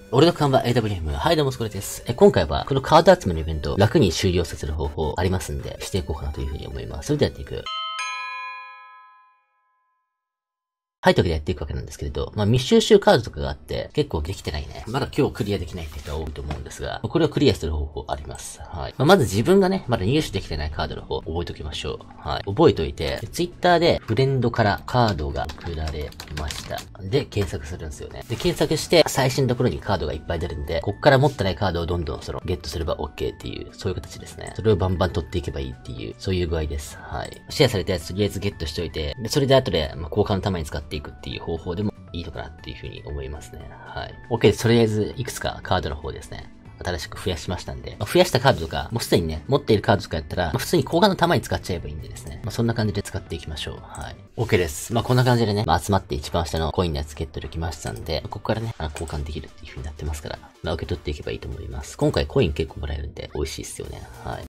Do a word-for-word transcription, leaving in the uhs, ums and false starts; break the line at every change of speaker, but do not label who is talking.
俺の看板 エーダブリューエム。はい、どうも、スコレです。え、今回は、このカード集めのイベントを楽に終了させる方法ありますんで、していこうかなというふうに思います。それではやっていく。はい、というわけでやっていくわけなんですけれど、まあ、未収集カードとかがあって、結構できてないね。まだ今日クリアできないって人が多いと思うんですが、これをクリアする方法あります。はい。まあ、まず自分がね、まだ入手できてないカードの方、覚えておきましょう。はい。覚えておいて、ツイッターでフレンドからカードが送られました。で、検索するんですよね。で、検索して、最新のところにカードがいっぱい出るんで、こっから持ってないカードをどんどんその、ゲットすれば OK っていう、そういう形ですね。それをバンバン取っていけばいいっていう、そういう具合です。はい。シェアされたやつとりあえずゲットしておいて、で、それで後で、まあ、交換のために使っていくっていう方法でもいいのかなっていうふうに思いますね。はい。OK です。とりあえず、いくつかカードの方ですね。新しく増やしましたんで、まあ、増やしたカードとか、もうすでにね、持っているカードとかやったら、まあ、普通に交換の玉に使っちゃえばいいんでですね。まあ、そんな感じで使っていきましょう。はい。OK です。まあ、こんな感じでね、まあ、集まって一番下のコインのやつゲットできましたんで、ここからね、あの交換できるっていう風になってますから、まあ、受け取っていけばいいと思います。今回コイン結構もらえるんで、美味しいっすよね。はい。